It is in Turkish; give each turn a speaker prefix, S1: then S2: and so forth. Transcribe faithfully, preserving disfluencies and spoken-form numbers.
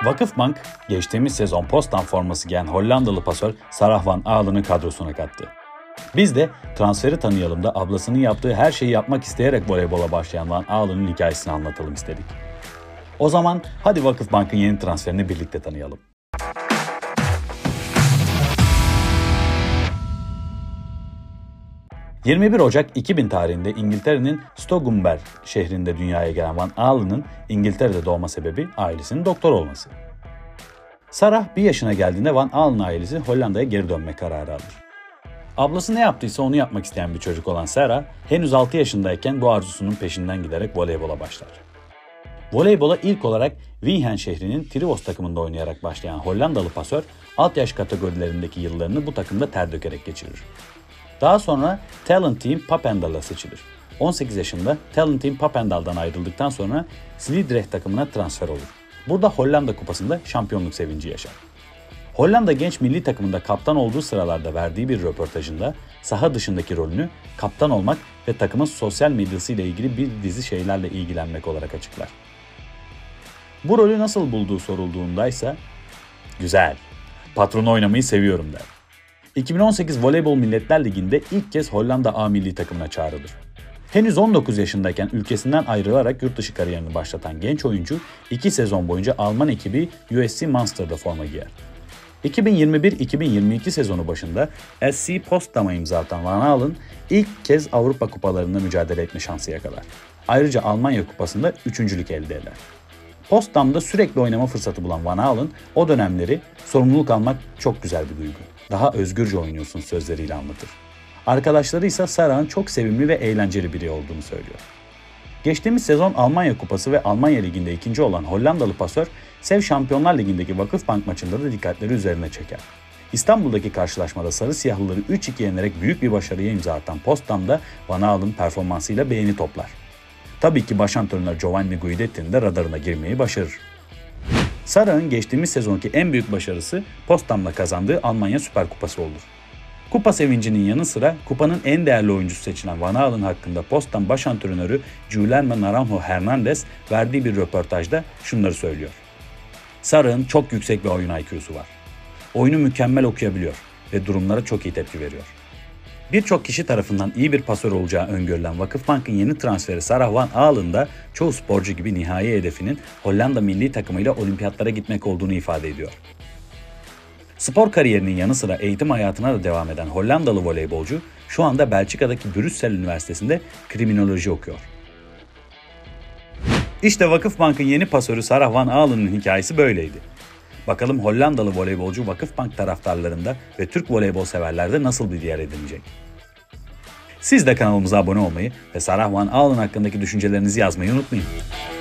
S1: Vakıfbank, geçtiğimiz sezon Potsdam forması giyen Hollandalı pasör Sarah van Aalen'ı kadrosuna kattı. Biz de transferi tanıyalım da ablasının yaptığı her şeyi yapmak isteyerek voleybola başlayan Van Aalen'ın hikayesini anlatalım istedik. O zaman hadi Vakıfbank'ın yeni transferini birlikte tanıyalım. yirmi bir Ocak iki bin tarihinde İngiltere'nin Stogumber şehrinde dünyaya gelen Van Aalen'ın İngiltere'de doğma sebebi ailesinin doktor olması. Sarah bir yaşına geldiğinde Van Aalen ailesi Hollanda'ya geri dönme kararı alır. Ablası ne yaptıysa onu yapmak isteyen bir çocuk olan Sarah, henüz altı yaşındayken bu arzusunun peşinden giderek voleybola başlar. Voleybola ilk olarak Wiehen şehrinin Trivos takımında oynayarak başlayan Hollandalı pasör, alt yaş kategorilerindeki yıllarını bu takımda ter dökerek geçirir. Daha sonra Talent Team Papendal'a seçilir. on sekiz yaşında Talent Team Papendal'dan ayrıldıktan sonra Sliedrecht takımına transfer olur. Burada Hollanda Kupası'nda şampiyonluk sevinci yaşar. Hollanda genç milli takımında kaptan olduğu sıralarda verdiği bir röportajında saha dışındaki rolünü kaptan olmak ve takımın sosyal medyası ile ilgili bir dizi şeylerle ilgilenmek olarak açıklar. Bu rolü nasıl bulduğu sorulduğunda ise "Güzel, patron oynamayı seviyorum" der. iki bin on sekiz Voleybol Milletler Ligi'nde ilk kez Hollanda A milli takımına çağrılır. Henüz on dokuz yaşındayken ülkesinden ayrılarak yurt dışı kariyerini başlatan genç oyuncu iki sezon boyunca Alman ekibi U S C Münster'da forma giyer. iki bin yirmi bir iki bin yirmi iki sezonu başında S C Potsdam'a imza atan Van Aalen ilk kez Avrupa kupalarında mücadele etme şansı yakalar. Ayrıca Almanya Kupası'nda üçüncülük elde eder. Potsdam'da sürekli oynama fırsatı bulan Van Aalen o dönemleri "sorumluluk almak çok güzel bir duygu. Daha özgürce oynuyorsun" sözleriyle anlatır. Arkadaşları ise Sarah'ın çok sevimli ve eğlenceli biri olduğunu söylüyor. Geçtiğimiz sezon Almanya Kupası ve Almanya Ligi'nde ikinci olan Hollandalı pasör, Sev Şampiyonlar Ligi'ndeki Vakıfbank maçında da dikkatleri üzerine çeker. İstanbul'daki karşılaşmada Sarı Siyahlıları üç iki yenerek büyük bir başarıya imza atan Potsdam'da Van Aalen performansıyla beğeni toplar. Tabii ki baş antrenör Giovanni Guidetti'nin de radarına girmeyi başarır. Sarah'ın geçtiğimiz sezonki en büyük başarısı Potsdam'la kazandığı Almanya Süper Kupası olur. Kupa sevincinin yanı sıra kupanın en değerli oyuncusu seçilen Van Aalen hakkında Potsdam baş antrenörü Guilherme Naranjo Hernandez verdiği bir röportajda şunları söylüyor. "Sarah'ın çok yüksek bir oyun I Q'su var. Oyunu mükemmel okuyabiliyor ve durumlara çok iyi tepki veriyor." Birçok kişi tarafından iyi bir pasör olacağı öngörülen Vakıfbank'ın yeni transferi Sarah Van Aalen da çoğu sporcu gibi nihai hedefinin Hollanda milli takımıyla olimpiyatlara gitmek olduğunu ifade ediyor. Spor kariyerinin yanı sıra eğitim hayatına da devam eden Hollandalı voleybolcu şu anda Belçika'daki Brüssel Üniversitesi'nde kriminoloji okuyor. İşte Vakıfbank'ın yeni pasörü Sarah Van Aalen'ın hikayesi böyleydi. Bakalım Hollandalı voleybolcu Vakıfbank taraftarlarında ve Türk voleybol severlerde nasıl bir yer edinecek? Siz de kanalımıza abone olmayı ve Sarah Van Aalen hakkındaki düşüncelerinizi yazmayı unutmayın.